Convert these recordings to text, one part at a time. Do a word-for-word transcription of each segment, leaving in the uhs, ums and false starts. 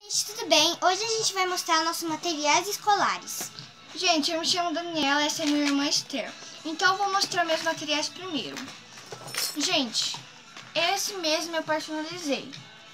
Gente, tudo bem? Hoje a gente vai mostrar nossos materiais escolares. Gente, eu me chamo Daniela, essa é minha irmã Esther. Então eu vou mostrar meus materiais primeiro. Gente, esse mesmo eu personalizei.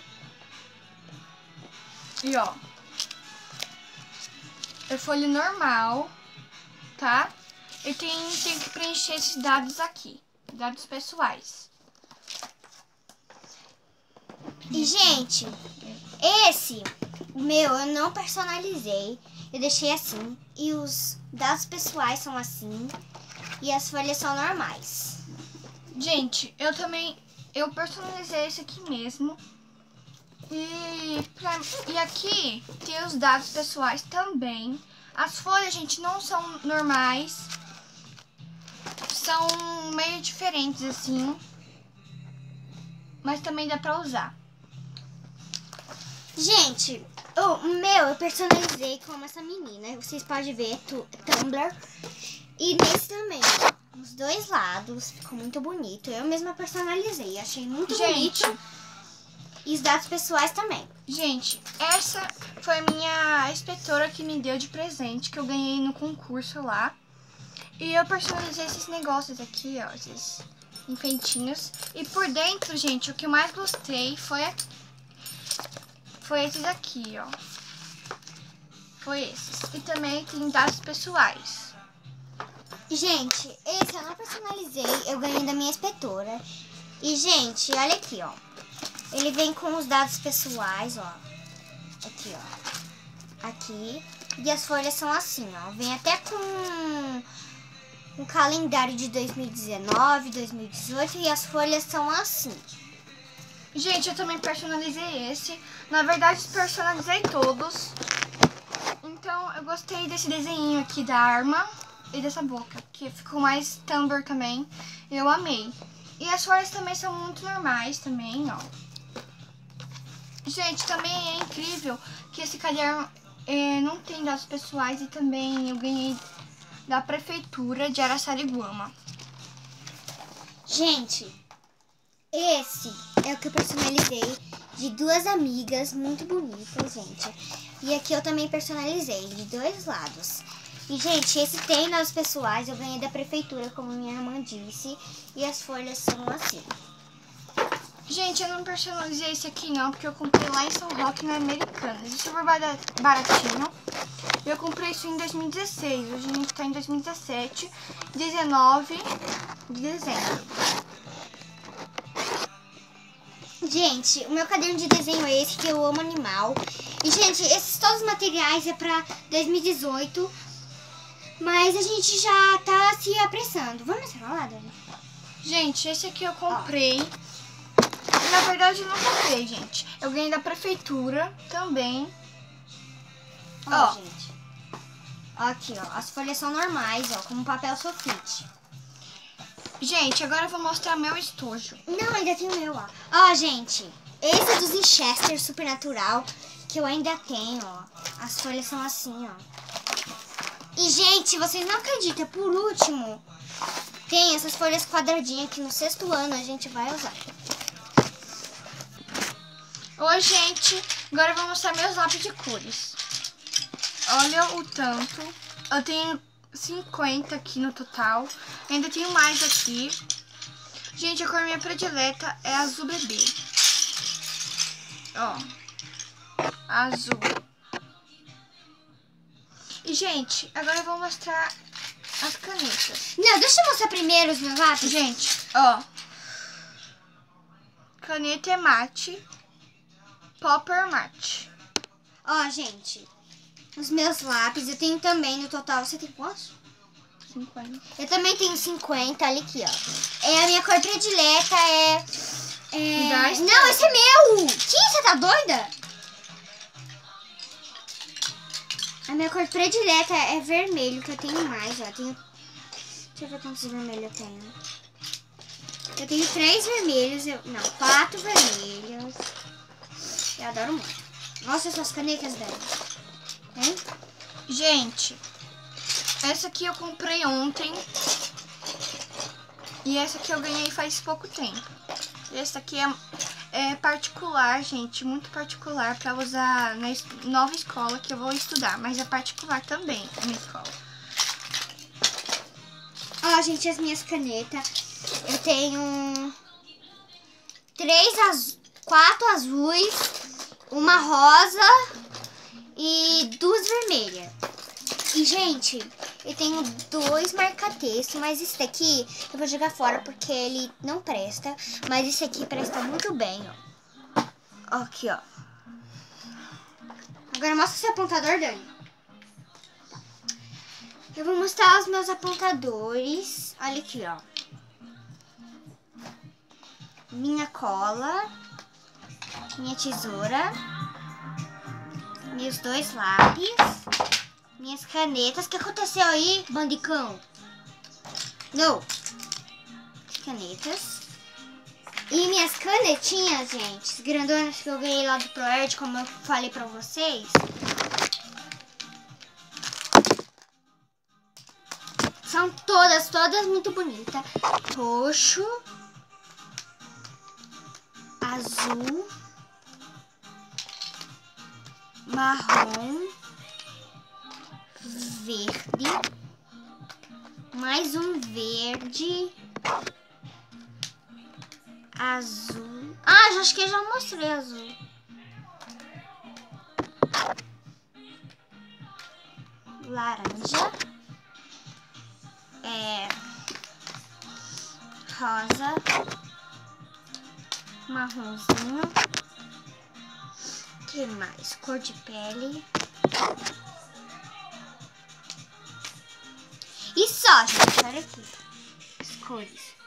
E ó, é folha normal, tá? Eu tenho, tenho que preencher esses dados aqui, dados pessoais. E, gente, esse, o meu, eu não personalizei. Eu deixei assim. E os dados pessoais são assim. E as folhas são normais. Gente, eu também, eu personalizei esse aqui mesmo. E, pra, e aqui tem os dados pessoais também. As folhas, gente, não são normais. São meio diferentes, assim. Mas também dá pra usar. Gente, o meu eu personalizei como essa menina. Vocês podem ver, tu, Tumblr. E nesse também, ó, os dois lados. Ficou muito bonito. Eu mesma personalizei. Achei muito Gente, bonito. E os dados pessoais também. Gente, essa foi a minha inspetora que me deu de presente, que eu ganhei no concurso lá. E eu personalizei esses negócios aqui, ó, esses enfeitinhos. E por dentro, gente, o que eu mais gostei foi aqui. Foi esses aqui, ó. Foi esses. E também tem dados pessoais. Gente, esse eu não personalizei. Eu ganhei da minha inspetora. E, gente, olha aqui, ó. Ele vem com os dados pessoais, ó. Aqui, ó. Aqui. E as folhas são assim, ó. Vem até com um calendário de dois mil e dezenove, dois mil e dezoito. E as folhas são assim. Gente, eu também personalizei esse. Na verdade, personalizei todos. Então, eu gostei desse desenho aqui da arma e dessa boca, que ficou mais Tumblr também. Eu amei. E as folhas também são muito normais também, ó. Gente, também é incrível que esse caderno é, não tem dados pessoais e também eu ganhei da prefeitura de Araçariguama. Gente, esse é o que eu personalizei de duas amigas muito bonitas, gente. E aqui eu também personalizei de dois lados. E, gente, esse tem dados pessoais, eu ganhei da prefeitura, como minha irmã disse. E as folhas são assim. Gente, eu não personalizei esse aqui não, porque eu comprei lá em São Roque, na Americanas. Isso foi baratinho. Eu comprei isso em dois mil e dezesseis, hoje a gente tá em dois mil e dezessete, dezenove de dezembro. Gente, o meu caderno de desenho é esse, que eu amo animal. E, gente, esses todos os materiais é pra dois mil e dezoito, mas a gente já tá se apressando. Vamos mostrar lá, Dani? Gente, esse aqui eu comprei. Na verdade, eu não comprei, gente. Eu ganhei da prefeitura também. Ó, Ó, gente. Aqui, ó. As folhas são normais, ó, como papel sulfite. gente, agora eu vou mostrar meu estojo. Não, ainda tem o meu, ó. Ó, gente. Esse é dos Winchester Supernatural, que eu ainda tenho, ó. As folhas são assim, ó. E, gente, vocês não acreditam, por último, tem essas folhas quadradinhas que no sexto ano a gente vai usar. Oi, gente. Agora eu vou mostrar meus lápis de cores. Olha o tanto. Eu tenho cinquenta aqui no total. Ainda tenho mais aqui. Gente, a cor minha predileta é azul bebê. Ó. Azul. E, gente, agora eu vou mostrar as canetas. Não, deixa eu mostrar primeiro os meus lápis. Gente, ó. Caneta é mate. Popper mate. Ó, gente, os meus lápis, eu tenho também no total, você tem quantos? cinquenta. Eu também tenho cinquenta, olha aqui, ó. É a minha cor predileta, é... é... Dá Não, esse é meu! Que? Você tá doida? A minha cor predileta é vermelho, que eu tenho mais, ó. Tenho... Deixa eu ver quantos vermelhos eu tenho. Eu tenho três vermelhos, eu... não, quatro vermelhos. Eu adoro muito. Nossa, essas canetas dela. Hein? Gente, essa aqui eu comprei ontem. E essa aqui eu ganhei faz pouco tempo. Essa aqui é, é particular, gente, muito particular para usar na es- nova escola que eu vou estudar, mas é particular também a minha escola. Ó, gente, as minhas canetas. Eu tenho três, az... quatro azuis, uma rosa e duas vermelhas. E, gente, eu tenho dois marca-texto, mas esse daqui eu vou jogar fora porque ele não presta. Mas esse aqui presta muito bem, ó. Aqui, ó. Agora mostra seu apontador, Dani. Eu vou mostrar os meus apontadores. Olha aqui, ó. Minha cola. Minha tesoura. Meus dois lápis. Minhas canetas. O que aconteceu aí, bandicão? Não. Canetas. E minhas canetinhas, gente, grandonas que eu ganhei lá do ProErd, como eu falei pra vocês. São todas, todas muito bonitas. Roxo. Azul. Marrom. Verde. Mais um verde. Azul. Ah, já acho que eu já mostrei azul. Laranja. É. Rosa. Marronzinho. Que mais? Cor de pele. E só, gente. Olha aqui. As cores.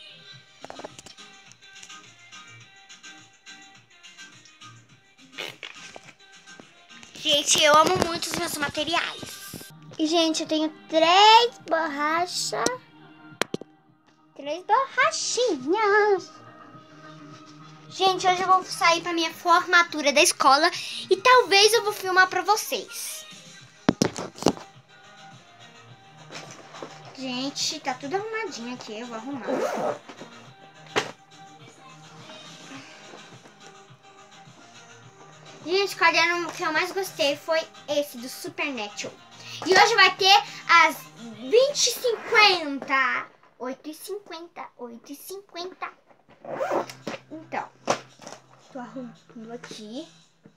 Gente, eu amo muito os meus materiais. E, gente, eu tenho três borrachas. Três borrachinhas. Gente, hoje eu vou sair pra minha formatura da escola. E talvez eu vou filmar pra vocês. Gente, tá tudo arrumadinho aqui. Eu vou arrumar. Gente, o caderno que eu mais gostei foi esse do Supernatural. E hoje vai ter às vinte e cinquenta. oito e cinquenta. oito e cinquenta. Então, tô arrumando aqui.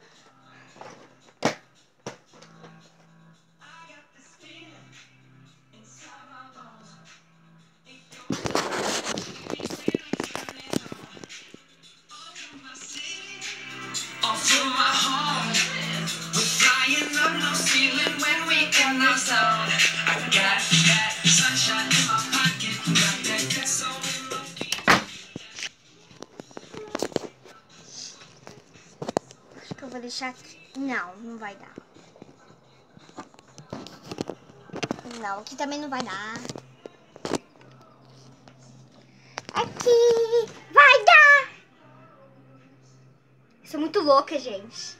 Acho que eu vou deixar aqui. Não, não vai dar. Não, aqui também não vai dar. Aqui vai dar. Eu sou muito louca, gente.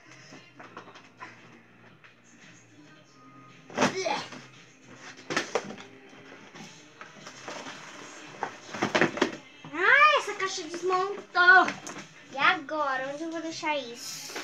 Ai, essa caixa desmontou. E agora, onde eu vou deixar isso?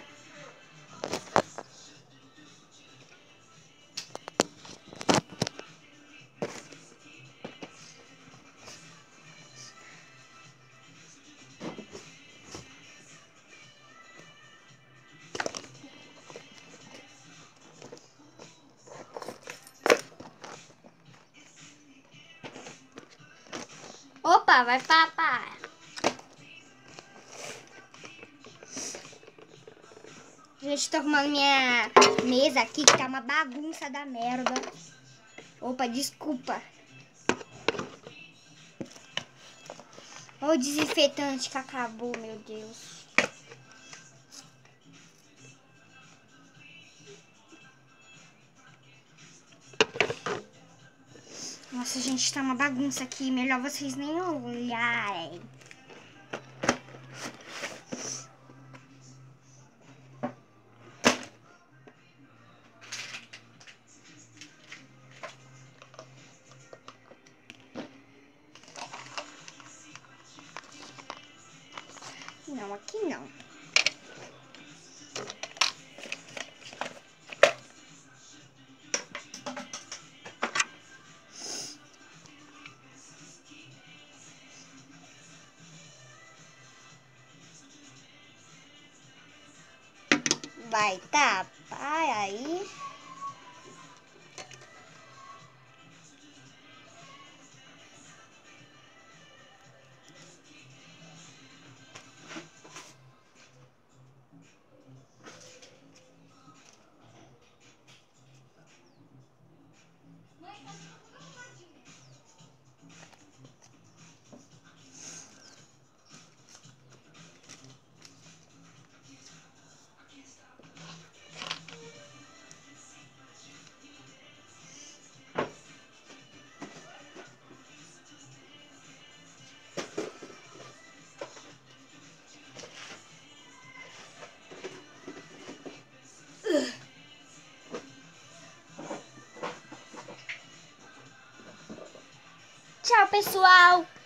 Opa, vai papar. Gente, tô arrumando minha mesa aqui, que tá uma bagunça da merda. Opa, desculpa. Olha o desinfetante que acabou, meu Deus. Nossa, gente, tá uma bagunça aqui. Melhor vocês nem olharem. vai tapar aí. Tchau, pessoal!